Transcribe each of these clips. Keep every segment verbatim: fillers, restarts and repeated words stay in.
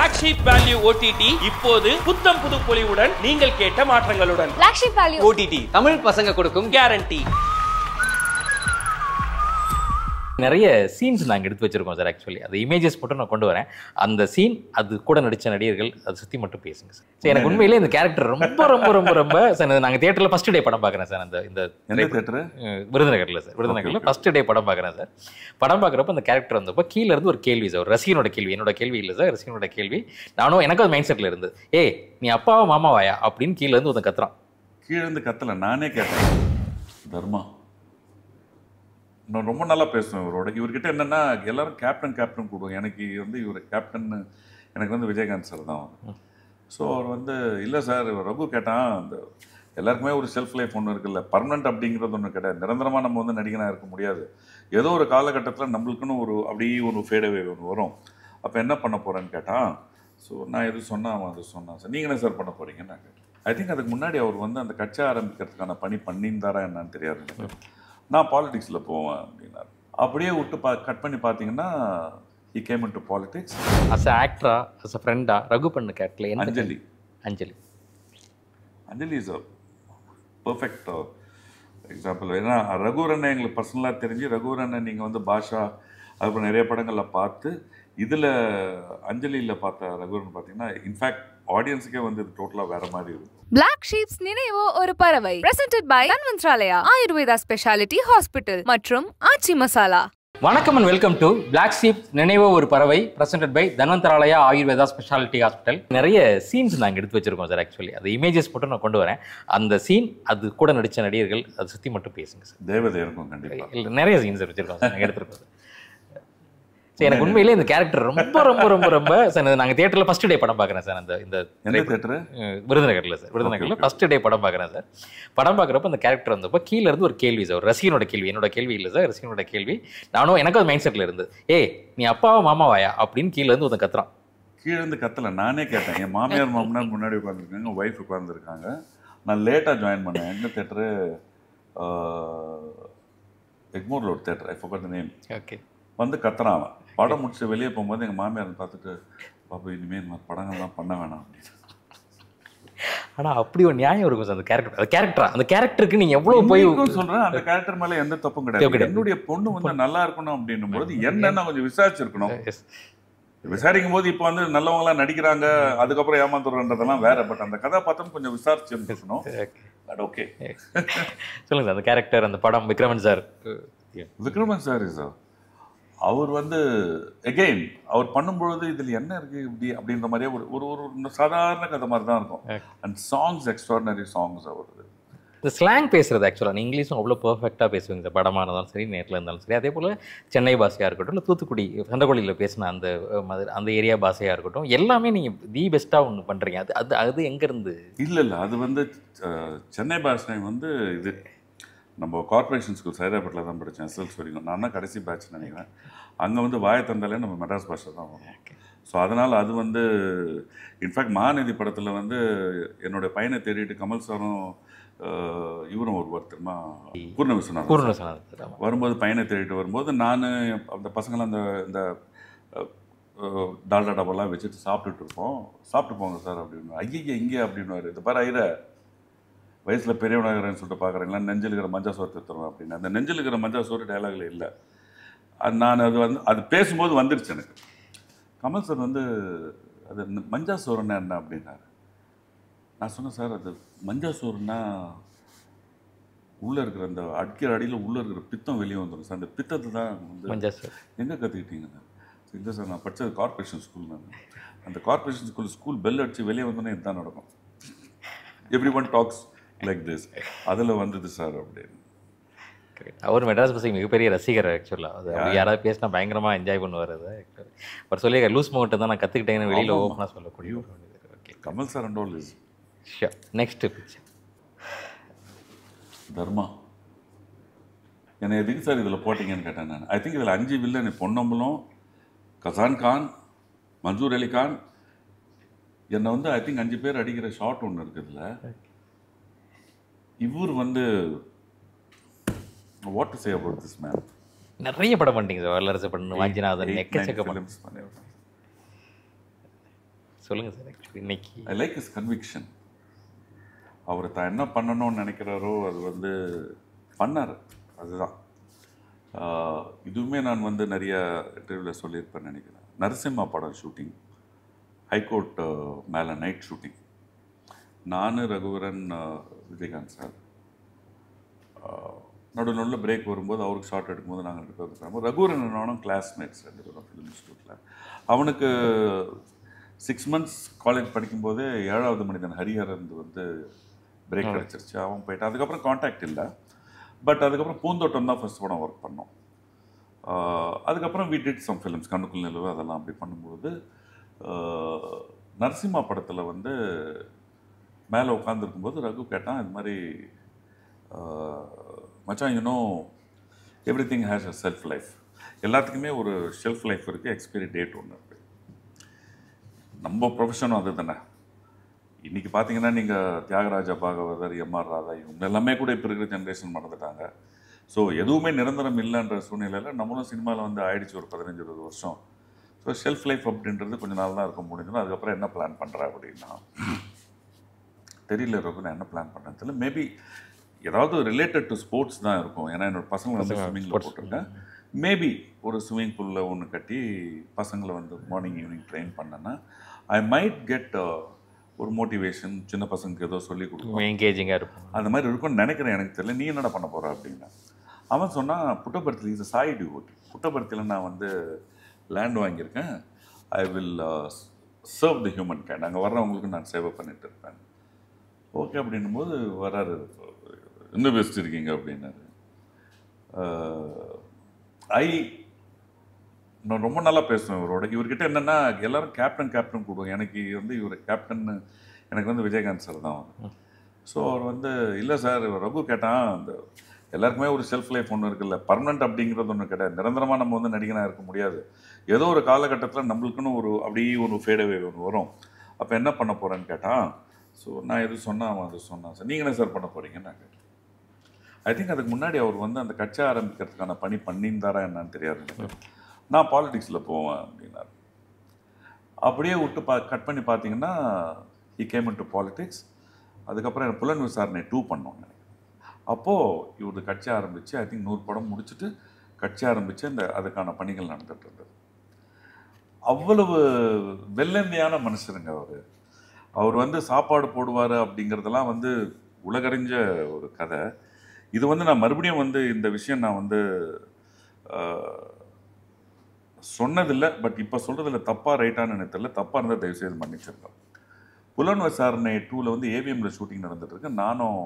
Black Sheep Value O T T இப்போது புத்தம் புது பொலிவுடன் நீங்கள் கேட்ட மாற்றங்களுடன். Black Sheep Value O T T Tamil பசங்க கொடுக்கும் கேரண்டி. நிறைய சீன்ஸ் நாங்கள் எடுத்து வச்சிருக்கோம் சார். ஆக்சுவலி அது இமேஜஸ் மட்டும் நான் கொண்டு வரேன். அந்த சீன் அது கூட நடித்த நடிகர்கள் அதை சுற்றி மட்டும் பேசுங்க சார். சரி, எனக்கு உண்மையிலே இந்த கேரக்டர் ரொம்ப ரொம்ப ரொம்ப ரொம்ப சார் நாங்கள் தேட்டரில் ஃபஸ்ட் டே படம் பார்க்குறேன் சார். அந்த இந்த தேட்டர் விருதுநகரில் சார் விருதுநகரில் ஃபஸ்ட் டே படம் பார்க்குறேன் சார். படம் பார்க்குறப்ப அந்த கேரக்டர் வந்தப்போ கீழே இருந்து ஒரு கேள்வி சார், ஒரு ரசிகனோட கேள்வி, என்னோட கேள்வி இல்லை சார், ரசிகனோட கேள்வி. நானும் எனக்கும் அது மைண்ட் செட்டில் இருந்து, ஏ நீ அப்பாவா மாமாவாயா அப்படின்னு கீழே இருந்து ஒருத்தன் கத்துறான். கீழே இருந்து கத்தலை, நானே கேட்டேன். தர்மா நான் ரொம்ப நல்லா பேசுவேன் இவரோட. இவர்கிட்ட என்னென்னா எல்லாரும் கேப்டன் கேப்டன் கூடுவோம். எனக்கு வந்து இவர் கேப்டன் எனக்கு வந்து விஜயகாந்த் சார் தான். ஸோ அவர் வந்து இல்லை சார் ரகு கேட்டான், அந்த எல்லாருக்குமே ஒரு செல்ஃப் லைஃப் ஒன்று இருக்குல்ல, பர்மனெண்ட் அப்படிங்கிறது ஒன்று கிடையாது. நிரந்தரமாக நம்ம வந்து நடிகனாக இருக்க முடியாது. ஏதோ ஒரு காலகட்டத்தில் நம்மளுக்குன்னு ஒரு அப்படியே ஒரு ஃபேடவே ஒன்று வரும். அப்போ என்ன பண்ண போகிறேன்னு கேட்டான். ஸோ நான் எது சொன்னேன் அவன் அது சொன்னான் சார். நீங்கள் என்ன சார் பண்ண போகிறீங்கன்னு நான் கேட்டேன். ஐ திங்க் அதுக்கு முன்னாடி அவர் வந்து அந்த கட்சி ஆரம்பிக்கிறதுக்கான பணி பண்ணியிருந்தாரா என்னன்னு தெரியாது. நான் பாலிடிக்ஸில் போவேன் அப்படின்னாரு. அப்படியே விட்டு பா கட் பண்ணி பார்த்தீங்கன்னா he came into politics. As a ஆக்டரா, அஸ் அ ஃப்ரெண்டா ரகு பண்ண character Anjali Anjali Anjali is a perfect example. ஏன்னா ரகுவரண்ணன் எங்களுக்கு பர்சனலாக தெரிஞ்சு, ரகுவரண்ணன் நீங்கள் வந்து பாஷா அதுக்கப்புறம் நிறைய படங்களில் பார்த்து, இதில் அஞ்சலியில் பார்த்த ரகுவரன் பார்த்தீங்கன்னா இன்ஃபேக்ட் ஆடியன்ஸுக்கே வந்து இது டோட்டலாக வேற மாதிரி இருக்கும். Black Sheep's நினைவோ ஒரு பறவை presented by Dhanvantralaya Ayurveda speciality hospital மற்றும் ஆச்சி மசாலா. வணக்கம் and welcome to black sheep நினைவோ ஒரு பறவை presented by Dhanvantralaya Ayurveda speciality hospital. நிறைய சீன்ஸ் நாங்கள் எடுத்து வச்சிருக்கோம் சார். ஆக்சுவலி அது இமேஜஸ் மட்டும் நான் கொண்டு வரேன். அந்த சீன் அது கூட நடித்த நடிகர்கள் அதை சுற்றி மட்டும் பேசுங்க சார். தேவதை இருக்கும் கண்டிப்பாக. இல்லை நிறைய சீன்ஸ் வச்சிருக்கோம் சார் நாங்கள் எடுத்துருக்கோம். சரி, எனக்கு உண்மையிலே இந்த கேரக்டர் ரொம்ப ரொம்ப ரொம்ப ரொம்ப சார் நாங்கள் தேட்டரில் ஃபஸ்ட் டே படம் பார்க்குறேன் சார். அந்த இந்த தேட்டர் விருதுநகரில் சார் விருதுநகரில் ஃபஸ்ட் டே படம் பார்க்குறேன் சார். படம் பார்க்குறப்ப அந்த கேரக்டர் வந்தப்போ கீழே இருந்து ஒரு கேள்வி சார், ஒரு ரசிகனோட கேள்வி, என்னோட கேள்வி இல்லை சார், ரசிகனோட கேள்வி. நானும் எனக்கும் அது மைண்ட் செட்டில் இருந்து, ஏ நீ அப்பாவா மாமாவாயா அப்படின்னு கீழே இருந்து ஒருத்தன் கத்துறான். கீழே இருந்து கத்தலை, நானே கேட்டேன். என் மாமியார் மாமனார் முன்னாடி உட்காந்துருக்காங்க, ஒய்ஃப் உட்காந்துருக்காங்க. நான் லேட்டாக ஜாயின் பண்ணேன். எந்த தேட்டரு? எக்மோரில் ஒரு theatre, I forgot the name. Okay. வந்து கத்துறான். அவன் படம் முடிச்சு வெளியே போகும்போது எங்கள் மாமியார் பார்த்துட்டு, பாப்பா இனிமேல் இந்த மாதிரி படங்கள்லாம் பண்ண வேணாம் அப்படின்னு. ஆனால் அப்படி ஒரு நியாயம் இருக்கும் சார் அந்த கேரக்டர். அந்த கேரக்டரா அந்த கேரக்டருக்கு நீங்கள் எவ்வளோ போய் சொல்கிறேன். அந்த கேரக்டர் மேலே எந்த தப்பும் கிடையாது. என்னுடைய பொண்ணு வந்து நல்லா இருக்கணும் அப்படின்னும் போது என்னென்ன கொஞ்சம் விசாரிச்சிருக்கணும். விசாரிக்கும் போது இப்போ வந்து நல்லவங்களாம் நடிக்கிறாங்க, அதுக்கப்புறம் ஏமாந்துடுறன்றதெல்லாம் வேற. பட் அந்த கதாபாத்திரம் கொஞ்சம் விசாரிச்சு இருக்கணும். பட் ஓகே, சொல்லுங்க சார் அந்த கேரக்டர், அந்த படம். Vikraman sir Vikraman sir sir அவர் வந்து எகெயின் அவர் பண்ணும்பொழுது இதில் என்ன இருக்குது இப்படி அப்படின்ற மாதிரியே ஒரு ஒரு ஒரு சாதாரண கதை மாதிரி தான் இருக்கும். அண்ட் சாங்ஸ் எக்ஸ்ட்ராடினரி சாங்ஸ் அவருக்கு. இந்த ஸ்லாங் பேசுறது ஆக்சுவலாக இங்கிலீஷும் அவ்வளோ பர்ஃபெக்டாக பேசுவீங்க சார். படமாக இருந்தாலும் சரி, நேரில் இருந்தாலும் சரி. அதே போல் சென்னை பாஷையாக இருக்கட்டும், இல்லை தூத்துக்குடி சண்டகோழியில் பேசின அந்த மாதிரி அந்த ஏரியா பாஷையாக இருக்கட்டும், எல்லாமே நீங்கள் தி பெஸ்ட்டாக ஒன்று பண்ணுறீங்க. அது அது அது எங்கேருந்து? இல்லை இல்லை அது வந்து சென்னை பாஷை வந்து இது நம்ம கார்பரேஷன் ஸ்கூல் சைதாப்பேட்டில் தான் படித்தேன் எஸ்எல்சி வரைக்கும். நான் தான் கடைசி பேட்ச் நினைக்கிறேன். அங்கே வந்து வாயை தந்தாலே நம்ம மெட்ராஸ் பாஷை தான் வரும். ஸோ அதனால் அது வந்து இன்ஃபேக்ட் மகாநதி படத்தில் வந்து என்னுடைய பையனை தேடிட்டு கமல் சாரும் இவரும் ஒருவர் தெரியுமா, பூர்ண விஸ்வநாதன் பூர்ண விஸ்வநாதன் வரும்போது பையனை தேடிட்டு வரும்போது நான் அந்த பசங்களாம் அந்த இந்த டால்டா டப்பாலாம் வச்சுட்டு சாப்பிட்டுட்டு இருப்போம். சாப்பிட்டு போங்க சார் அப்படின்னு. ஐயா இங்கே அப்படின்னுவார். இது பாரு ஐயர வயசில் பெரியவனாகிறேன்னு சொல்லிட்டு பார்க்குறீங்களா, நெஞ்சில் இருக்கிற மஞ்சா சோறு தருவேன் அப்படின்னு. அந்த நெஞ்சில் இருக்கிற மஞ்சா சோறு டைலாகில் இல்லை. அது நான் அது வந்து அது பேசும்போது வந்துடுச்சு எனக்கு. கமல் சார் வந்து அது மஞ்சா சோறுன்னா என்ன அப்படின்னாரு. நான் சொன்னேன் சார் அது மஞ்சா சோறுன்னா உள்ளே இருக்கிற அந்த அடிக்கிற அடியில் உள்ளே இருக்கிற பித்தம் வெளியே வந்துடும் சார். அந்த பித்தத்தை தான் வந்து மஞ்சா சோறு எங்கே கற்றுக்கிட்டீங்கண்ணா? இல்லை சார் நான் படித்தது கார்பரேஷன் ஸ்கூல். நான் அந்த கார்பரேஷன் ஸ்கூல் ஸ்கூல் பெல் அடித்து வெளியே வந்தோன்னே இதுதான் நடக்கும். Everyone talks like this. அதில் வந்தது சார் அப்படின்னு. அவர் மெட்ராஸ் பசங்க மிகப்பெரிய ரசிகர் ஆக்சுவலாக. அது அவர் யாராவது பேசினா பயங்கரமாக என்ஜாய் பண்ணுவார். அது அவர் சொல்லி லூஸ் மவுண்ட்டு தான் நான் கற்றுக்கிட்டேன்னு வெளியில் ஓப்பனாக சொல்லக்கூடிய. Okay, Kamal sir and all is sure. Next picture Dharma. என்னை எதுக்கு சார் இதில் போட்டிங்கன்னு கேட்டேன் நான். ஐ திங்க் இதில் அஞ்சு வில்லன், பொன்னம்பலம், கசான் கான், மன்சூர் அலி கான், என்னை வந்து ஐ திங்க் அஞ்சு பேர் அடிக்கிற ஷார்ட் ஒன்று இருக்குதுல்ல. இவர் வந்து what to say about this man. நிறைய படம் பண்ணிட்டீங்க சார். வல்லரசு பண்ணு, வாஞ்சிநாதன், எக்கச்சக்க படம். சொல்லுங்கள் சார். ஆக்சுவலி இன்னைக்கு ஐ லைக் இஸ் கன்விக்ஷன். அவர் தான் என்ன பண்ணணும்னு நினைக்கிறாரோ அது வந்து பண்ணார். அதுதான் இதுவுமே நான் வந்து நிறைய இன்டர்வியூவில் சொல்லியிருப்பேன்னு நினைக்கிறேன். நரசிம்மா படம் ஷூட்டிங், ஹைகோர்ட் மேலே நைட் ஷூட்டிங். நான் ரகுவரன், விஜயகாந்த் சார் நடுவில் நடுவில் பிரேக் வரும்போது அவருக்கு ஷார்ட் எடுக்கும்போது நாங்கள் ரெண்டு பேர் போகிறோம். ரகுவரன் என்னோட கிளாஸ்மேட்ஸ் ரெண்டு பேரும் ஃபிலிம் இன்ஸ்டியூட்டில். அவனுக்கு சிக்ஸ் மந்த்ஸ் காலேஜ் படிக்கும்போது ஏழாவது மனிதன் ஹரிஹரன் வந்து பிரேக் கிடச்சிருச்சு. அவன் போயிட்டு அதுக்கப்புறம் கான்டாக்ட் இல்லை. பட் அதுக்கப்புறம் பூந்தோட்டம் தான் ஃபர்ஸ்ட் படம் ஒர்க் பண்ணோம். அதுக்கப்புறம் வி டிட் சம் ஃபிலிம்ஸ், கண்ணுக்குள் நிலவு, அதெல்லாம் அப்படி பண்ணும்போது நரசிம்மா படத்தில் வந்து மேலே உட்காந்துருக்கும்போது ரகு கேட்டான், இது மாதிரி மச்சான் you know everything has a self life, எல்லாத்துக்குமே ஒரு ஷெல்ஃப் லைஃப் இருக்குது, எக்ஸ்பைரி டேட் ஒன்று இருக்குது. நம்ம ப்ரொஃபஷனும் அது தானே. இன்றைக்கி பார்த்தீங்கன்னா நீங்கள் தியாகராஜா பாகவதர், எம்ஆர் ராதா, இவங்க எல்லாமே கூட இப்போ இருக்கிற ஜென்ரேஷன் மறந்துட்டாங்க. ஸோ எதுவுமே நிரந்தரம் இல்லைன்ற சூழ்நிலையில் நம்மளும் சினிமாவில் வந்து ஆயிடுச்சு ஒரு பதினஞ்சு இருபது வருஷம். ஸோ ஷெல்ஃப் லைஃப் அப்படின்றது கொஞ்சம் நாள் தான் இருக்க முடியும். அதுக்கப்புறம் என்ன பிளான் பண்ணுறேன் அப்படின்னா தெரியல ரகு, நான் என்ன பிளான் பண்ணுறேன்னு தெரியல. மேபி ஏதாவது ரிலேட்டட் டு ஸ்போர்ட்ஸ் தான் இருக்கும். ஏன்னா என்னோடய பசங்களை வந்து ஸ்விம்மிங்கில் போட்டிருக்கேன். மேபி ஒரு ஸ்விம்மிங் பூலில் ஒன்று கட்டி பசங்களை வந்து மார்னிங் ஈவினிங் ட்ரெயின் பண்ணேன்னா ஐ மைட் கெட் ஒரு மோட்டிவேஷன், சின்ன பசங்களுக்கு ஏதோ சொல்லி கொடுக்கும், என்கேஜிங்காக இருக்கும். அந்த மாதிரி இருக்கும்னு நினைக்கிறேன். எனக்கு தெரியல, நீ என்னடா பண்ண போகிற அப்படின்னா. அவன் சொன்னான், புட்டபர்த்தியில் இது சாய் டிவோட், புட்டபர்த்தியில் நான் வந்து லேண்ட் வாங்கியிருக்கேன், I will serve the humankind, அங்கே வர்றவங்களுக்கு நான் சேவை பண்ணிட்டு இருப்பேன். ஓகே அப்படின்னும் போது வராரு, இன்னும் பெஸ்ட் இருக்கீங்க அப்படின்னாரு. ஐ நான் ரொம்ப நல்லா பேசுவேன் இவரோட. இவர்கிட்ட என்னென்னா எல்லாரும் கேப்டன் கேப்டன் கூடுவோம். எனக்கு வந்து இவர் கேப்டன் எனக்கு வந்து விஜயகாந்த் சார் தான். ஸோ அவர் வந்து இல்லை சார், ரகு கேட்டான், அந்த எல்லாருக்குமே ஒரு செல்ஃப் லைஃப் ஒன்று இருக்குல்ல, பர்மனெண்ட் அப்படிங்கிறது ஒன்று கிடையாது. நிரந்தரமாக நம்ம வந்து நடிகனாக இருக்க முடியாது. ஏதோ ஒரு காலகட்டத்தில் நம்மளுக்குன்னு ஒரு அப்படியே ஒரு ஃபேடவே ஒன்று வரும். அப்போ என்ன பண்ண போகிறேன்னு கேட்டான். ஸோ நான் எது சொன்னால் அவன் அது சொன்னான். சார் நீங்கள் என்ன சார் பண்ண போகிறீங்கன்னு நான் கேட்டேன். ஐ திங்க் அதுக்கு முன்னாடி அவர் வந்து அந்த கட்சி ஆரம்பிக்கிறதுக்கான பணி பண்ணியிருந்தாரா என்னன்னு தெரியாது. நான் பாலிடிக்ஸில் போவேன் அப்படின்னாரு. அப்படியே விட்டு பா கட் பண்ணி பார்த்தீங்கன்னா he came into politics. அதுக்கப்புறம் எனக்கு புலன் விசாரணை டூ பண்ணோம் நினைக்கிறேன். அப்போது இவரது கட்சி ஆரம்பித்து ஐ திங்க் நூறு படம் முடிச்சுட்டு கட்சி ஆரம்பித்து அந்த அதுக்கான பணிகள் நடந்துட்டு இருந்தது. அவ்வளவு வெள்ளந்தியான மனுஷருங்க அவர். அவர் வந்து சாப்பாடு போடுவார் அப்படிங்கிறதெல்லாம் வந்து உலகறிஞ்ச ஒரு கதை. இது வந்து நான் மறுபடியும் வந்து இந்த விஷயம் நான் வந்து சொன்னதில்லை. பட் இப்போ சொல்கிறதில்ல தப்பாக ரைட்டானு எனக்கு தெரியல. தப்பாக இருந்தால் தயவுசெய்து மன்னிச்சிருக்கோம். புலன் விசாரணை டூவில் வந்து ஏவிஎம்ல ஷூட்டிங் நடந்துட்டுருக்கு. நானும்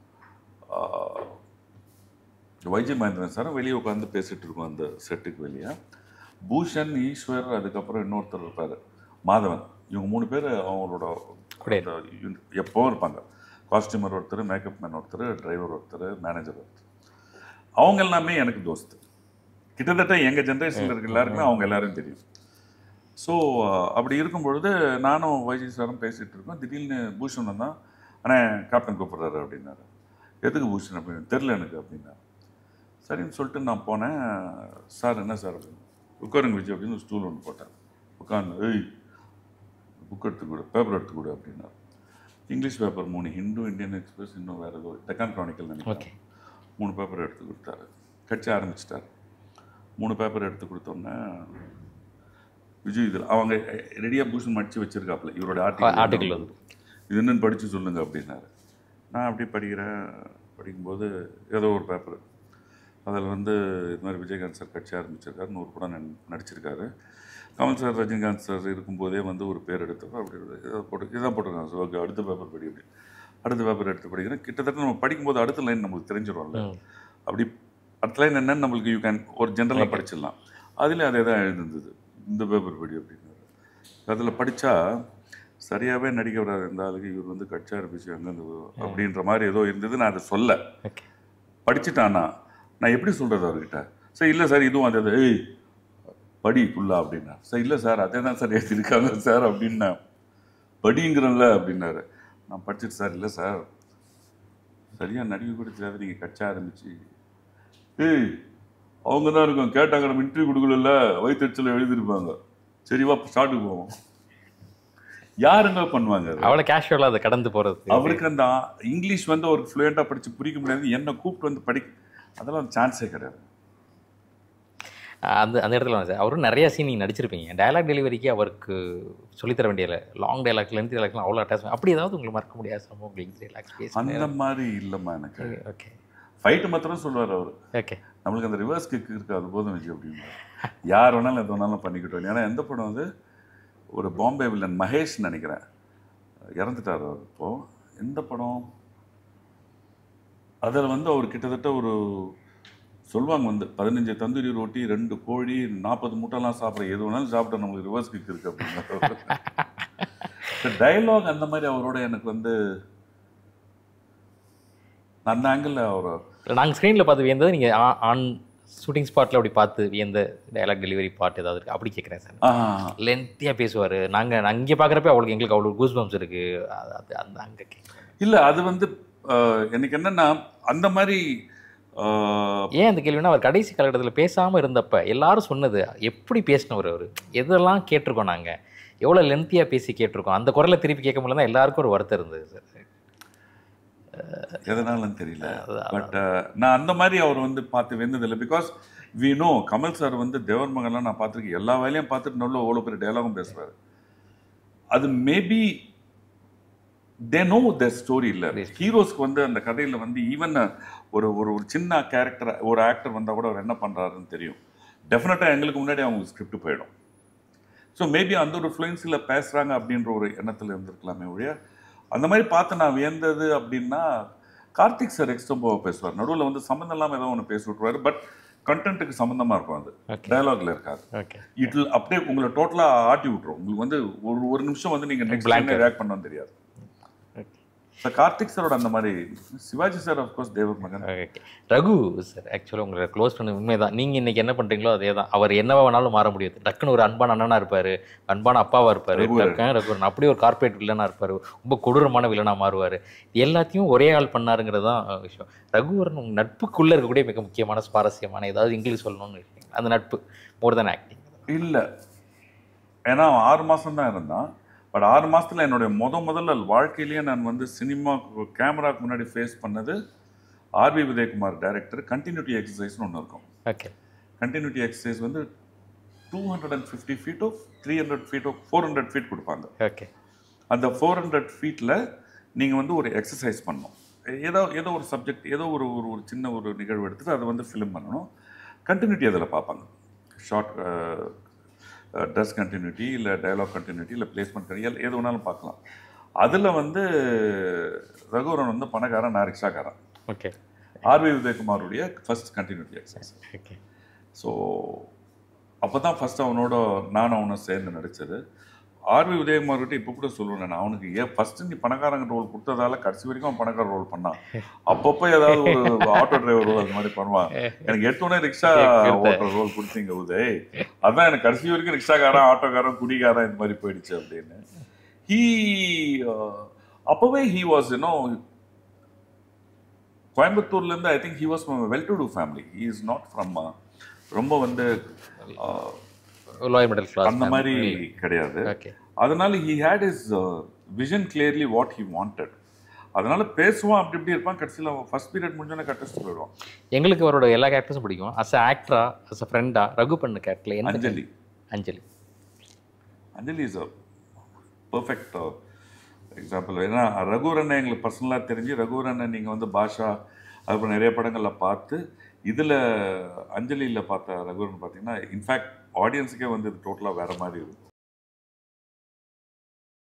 வைஜி மகேந்திரன் சாரும் வெளியே உட்காந்து பேசிகிட்டு இருக்கோம் அந்த செட்டுக்கு வெளியே. பூஷன், ஈஸ்வர், அதுக்கப்புறம் இன்னொருத்தர் இருப்பார் மாதவன். இவங்க மூணு பேர் அவங்களோட எப்போவும் இருப்பாங்க. காஸ்டியூமர் ஒருத்தர், மேக்கப் மேன் ஒருத்தர், டிரைவர் ஒருத்தர், மேனேஜர் ஒருத்தர். அவங்க எல்லாமே எனக்கு தோஸ்து. கிட்டத்தட்ட எங்கள் ஜென்ரேஷனில் இருக்க எல்லாருக்குமே அவங்க எல்லாரும் தெரியும். ஸோ அப்படி இருக்கும் பொழுது நானும் வைஜி சாரும் பேசிகிட்டு இருக்கோம். திடீர்னு பூஷன் தான், ஆனால் கேப்டன் கூப்பிட்றாரு அப்படின்னாரு. எதுக்கு பூஷன் அப்படின்னு தெரில எனக்கு அப்படின்னா. சரின்னு சொல்லிட்டு நான் போனேன். சார் என்ன சார் அப்படின்னு, உட்காருங்க விஜய் அப்படின்னு ஒரு ஸ்டூல் ஒன்று போட்டேன். உட்காந்து ஏய் புக் எடுத்துக்கூட, பேப்பர் எடுத்துக்கூட அப்படின்னாரு. இங்கிலீஷ் பேப்பர் மூணு, ஹிந்து, இந்தியன் எக்ஸ்பிரஸ், இன்னும் வேறு ஏதோ டெக்கான் க்ரானிக்கல் நினைக்கிறேன். மூணு பேப்பர் எடுத்து கொடுத்தாரு. கட்சி ஆரம்பிச்சிட்டார். மூணு பேப்பர் எடுத்து கொடுத்தோன்னே விஜய் இதில் அவங்க ரெடியாக பூஷன் மடித்து வச்சுருக்காப்புல இவரோட ஆர்டிகல் ஆர்டிகல் இது என்னென்னு படித்து சொல்லுங்கள் அப்படின்னாரு. நான் அப்படி படிக்கிறேன். படிக்கும்போது ஏதோ ஒரு பேப்பர் அதில் வந்து இது மாதிரி விஜயகாந்த் சார் கட்சி ஆரம்பிச்சிருக்காரு, நூறு படம் நடிச்சிருக்காரு. கமல் சார், ரஜினிகாந்த் சார் இருக்கும்போதே வந்து ஒரு பேர் எடுத்தப்போ அப்படி இதை போட்டு இதான் போட்டிருக்காங்க. ஸோ ஓகே, அடுத்த பேப்பர் படி அப்படி அடுத்த பேப்பர் எடுத்து படிக்கிறேன். கிட்டத்தட்ட நம்ம படிக்கும்போது அடுத்த லைன் நம்மளுக்கு தெரிஞ்சிடும்ல. அப்படி அடுத்த லைன் என்னன்னு நம்மளுக்கு யூ கேன் ஒரு ஜென்ரலாக படிச்சிடலாம். அதில் அதே தான் எழுதுந்தது, இந்த பேப்பர் படி அப்படின்னாரு. அதில் படித்தா சரியாகவே நடிக்க வராது இந்த ஆளுக்கு, இவர் வந்து கட்சி ஆரம்பிச்சு அங்கேருந்து அப்படின்ற மாதிரி ஏதோ இருந்தது. நான் அதை சொல்ல படிச்சுட்டானா நான் எப்படி சொல்கிறது அவர்கிட்ட? சார் இல்லை சார் இதுவும் அதே தான், ஏய் படி ஃபுல்லா அப்படின்னா. சார் இல்லை சார் அதே தான் சார் எழுதியிருக்காங்க சார் அப்படின்னா. படிங்கிறல்ல அப்படின்னாரு. நான் படிச்சுட்டு சார் இல்லை சார் சரியாக நடிக்க கூட தெரியாது, நீங்கள் கட்சி ஆரம்பிச்சு ஏய் அவங்க தான் இருக்கும் கேட்டாங்க, நம்ம இன்டர்வியூ கொடுக்கல, வயிற்றுச்சல எழுதியிருப்பாங்க. சரிவா ஸ்டார்ட்டுக்கு போவோம். யாருங்க பண்ணுவாங்க அது? அவ்வளோ கேஷுவலாக அதை கடந்து போகிறது. அவருக்கு அந்த இங்கிலீஷ் வந்து அவருக்கு ஃப்ளூயண்ட்டாக படித்து பிடிக்க முடியாது, என்னை கூப்பிட்டு வந்து படி, அதெல்லாம் சான்ஸே கிடையாது. அந்த அந்த இடத்துல வந்து அவரும் நிறைய சீன் நீங்கள் நடிச்சிருப்பீங்க. டயலாக் டெலிவரிக்கு அவருக்கு சொல்லித்தர வேண்டியதில்லை. லாங் டைலாக் லென்த் டைலாக்லாம் அவ்வளோ அட்டாச். அப்படி ஏதாவது உங்களுக்கு மறக்க முடியாத சம்பவம் உங்களுக்கு டைலாக்ஸ் பேசி? அந்த மாதிரி இல்லைம்மா எனக்கு. ஓகே. ஃபைட்டு மாத்திரம் சொல்லுவார் அவர். ஓகே. நம்மளுக்கு அந்த ரிவர்ஸ் கிக் இருக்குது, அது போதும் விஜய் அப்படின்னு. யார் வேணாலும் எது வேணாலும் பண்ணிக்கிட்டோம். ஏன்னா எந்த படம் வந்து ஒரு பாம்பே வில்லன் மகேஷ் நினைக்கிறேன், இறந்துட்டார் அவர் இப்போது. எந்த படம் அதில் வந்து அவர் கிட்டத்தட்ட ஒரு சொல்லுவாங்க வந்து பதினஞ்சு தந்தூரி ரொட்டி, ரெண்டு கோழி, நாற்பது முட்டைலாம் சாப்பிட்ற, எது வேணாலும் சாப்பிட்டா நம்மளுக்கு ரிவர்ஸ் கிக் இருக்குது அப்படிங்கிற டைலாக். அந்த மாதிரி அவரோட எனக்கு வந்து அந்த ஆங்கிளில் அவர் நாங்கள் ஸ்க்ரீனில் பார்த்து வியந்தது நீங்கள் ஆன் ஷூட்டிங் ஸ்பாட்டில் அப்படி பார்த்து வியந்த டைலாக் டெலிவரி பார்ட் ஏதாவது இருக்குது அப்படி கேட்குறேன் சார். லென்த்தியாக பேசுவார். நாங்கள் அங்கே பார்க்குறப்ப அவளுக்கு எங்களுக்கு அவ்வளோ கூஸ் பம்ப்ஸ் இருக்குது. அது அந்த அங்கே கேட்குறேன். இல்லை அது வந்து எனக்கு என்னென்னா அந்த மாதிரி ஏன் அந்த கேள்வினா, அவர் கடைசி காலகட்டத்தில் பேசாமல் இருந்தப்ப எல்லாரும் சொன்னது எப்படி பேசினவர் அவர், எதெல்லாம் கேட்டிருக்கோம் நாங்கள், எவ்வளோ லென்த்தியாக பேசி கேட்டிருக்கோம். அந்த குரலை திருப்பி கேட்க முடியல தான் எல்லாருக்கும் ஒரு வருத்தம் இருந்தது சார். எதனாலும் தெரியல. பட் நான் அந்த மாதிரி அவர் வந்து பார்த்து வெந்ததில்லை. Because we know Kamal sir வந்து தேவர் மகன்லாம் நான் பார்த்துருக்கேன், எல்லா வேலையும் பார்த்துட்டு நல்ல அவ்வளோ பெரிய டைலாகும் பேசுவார். அது maybe they know the story. இல்லை ஹீரோஸ்க்கு வந்து அந்த கதையில் வந்து ஈவன் ஒரு ஒரு ஒரு சின்ன கேரக்டர் ஒரு ஆக்டர் வந்தால் கூட அவர் என்ன பண்ணுறாருன்னு தெரியும். டெஃபினட்டாக எங்களுக்கு முன்னாடி அவங்களுக்கு ஸ்கிரிப்ட் போயிடும். ஸோ மேபி அந்த ஒரு ஃப்ளூயன்ஸில் பேசுகிறாங்க அப்படின்ற ஒரு எண்ணத்தில் இருந்திருக்கலாமே ஒழிய அந்த மாதிரி பார்த்து நான் வியந்தது அப்படின்னா, கார்த்திக் சார் எக்ஸ்ட்ரோம்போவை பேசுவார். நடுவில் வந்து சம்மந்தம் இல்லாமல் ஏதோ ஒன்று பேசி விட்ருவார். பட் கண்டென்ட்டுக்கு சம்மந்தமாக இருக்கும், அது டயலாக்ல இருக்காது. இட் அப்படியே உங்களை டோட்டலாக ஆட்டி விட்டுரும். உங்களுக்கு வந்து ஒரு ஒரு நிமிஷம் வந்து நீங்கள் நெக்ஸ்ட் ரியாக்ட் பண்ணணும்னு தெரியாது. ஸோ கார்த்திக் சாரோட அந்த மாதிரி. சிவாஜி சார் ஆஃப்கோர்ஸ் தேவர் மகன். ரகு சார் ஆக்சுவலாக உங்களை க்ளோஸ் பண்ண உண்மைதான். நீங்கள் இன்றைக்கி என்ன பண்ணுறீங்களோ அதே தான். அவர் என்னவா வேணாலும் மாற முடியாது. டக்குன்னு ஒரு அன்பான அண்ணனாக இருப்பார், அன்பான அப்பாவாக இருப்பார், ரகுவரன் அப்படியே ஒரு கார்பரேட் வில்லனாக இருப்பார், ரொம்ப கொடூரமான வில்லனாக மாறுவார். எல்லாத்தையும் ஒரே ஆள் பண்ணாருங்கிறது தான் விஷயம். ரகுவரன் உங்கள் நட்புக்குள்ளே இருக்கக்கூடிய மிக முக்கியமான சுவாரஸ்யமான ஏதாவது இங்கிலீஷ் சொல்லணும்னு இருக்கீங்க, அந்த நட்பு மோர் தென் ஆக்டிங்? இல்லை, ஏன்னா ஆறு மாதம் தான் இருந்தான். பட் ஆறு மாதத்தில் என்னுடைய முத முதல்ல வாழ்க்கையிலேயே நான் வந்து சினிமா கேமராவுக்கு முன்னாடி ஃபேஸ் பண்ணது ஆர்வி உதயகுமார் டைரக்டர் கண்டினியூட்டி எக்ஸசைஸ்னு ஒன்று இருக்கும். ஓகே. கண்டினியூட்டி எக்ஸசைஸ் வந்து டூ ஹண்ட்ரட் அண்ட் ஃபிஃப்டி ஃபீட்டோ த்ரீ ஹண்ட்ரட் ஃபீட்டோ ஃபோர் ஹண்ட்ரட் ஃபீட் கொடுப்பாங்க. ஓகே. அந்த ஃபோர் ஹண்ட்ரட் ஃபீட்டில் நீங்கள் வந்து ஒரு எக்ஸசைஸ் பண்ணணும். ஏதோ ஏதோ ஒரு சப்ஜெக்ட், ஏதோ ஒரு ஒரு ஒரு சின்ன ஒரு நிகழ்வு எடுத்துகிட்டு அதை வந்து ஃபிலிம் பண்ணணும். கண்டினியூட்டி அதில் பார்ப்பாங்க. ஷார்ட் ட்ரெஸ் கண்டினியூட்டி, இல்லை டயலாக் கண்டினியூட்டி, இல்லை பிளேஸ்மெண்ட் கண்டினியூ, எது வேணாலும் பார்க்கலாம். அதில் வந்து ரகுவரன் வந்து பணக்காரன், நான் ரிக்ஷாக்காரன். ஓகே. ஆர்வி உதயகுமாருடைய first continuity exercise. Okay. So அப்போ தான் ஃபஸ்ட் அவனோட நான் அவனை சேர்ந்து நடித்தது. ஆர்வி உதயகுமார்கிட்ட இப்போ கூட சொல்லுவேன் நான், அவனுக்கு ஏன் ஃபஸ்ட்டு நீ பணக்காரங்க ரோல் கொடுத்ததால கடைசி வரைக்கும் அவன் பணக்கார ரோல் பண்ணான். அப்பப்போ ஏதாவது ஒரு ஆட்டோ டிரைவர் ரோல் அது மாதிரி பண்ணுவான். எனக்கு எடுத்தோடனே ரிக்ஷா ஓட்டுற ரோல் கொடுத்தீங்க உதய், அதான் எனக்கு கடைசி வரைக்கும் ரிக்ஷாக்காரன், ஆட்டோக்காரன், குடிகாரன் இந்த மாதிரி போயிடுச்சு அப்படின்னு. ஹீ அப்போவே ஹீ வாஸ் யூனோ கோயம்புத்தூர்லேருந்து, I think he was from well to do family. He is not from ரொம்ப வந்து லோயர் மிடில் கிளாஸ் அந்த மாதிரி கிடையாது. அதனால he had his vision clearly what he wanted. அதனால பேசுவான், அப்படி இப்படி இருப்பான். கடைசியில் ஃபர்ஸ்ட் பீரியட் முடிஞ்சோன்னே கட்டஸ்ட் போயிடுவான். எங்களுக்கு அவரோட எல்லா கேரக்டர்ஸும் பிடிக்கும். அஸ் அ ஆக்டரா, அஸ் அ ஃப்ரெண்டா, ரகு பண்ண கேரக்டர்ல Anjali Anjali Anjali is a perfect example. ஏன்னா ரகுவரனை எங்களுக்கு பர்சனலாக தெரிஞ்சு, ரகுவரனை நீங்கள் வந்து பாஷா அதுக்கப்புறம் நிறைய படங்களில் பார்த்து, இதில் அஞ்சலியில் பார்த்த ரகுவரன் பார்த்தீங்கன்னா இன்ஃபேக்ட் ஆடியன்ஸுக்கே வந்து இது டோட்டலாக வேறு மாதிரி இருக்கும்.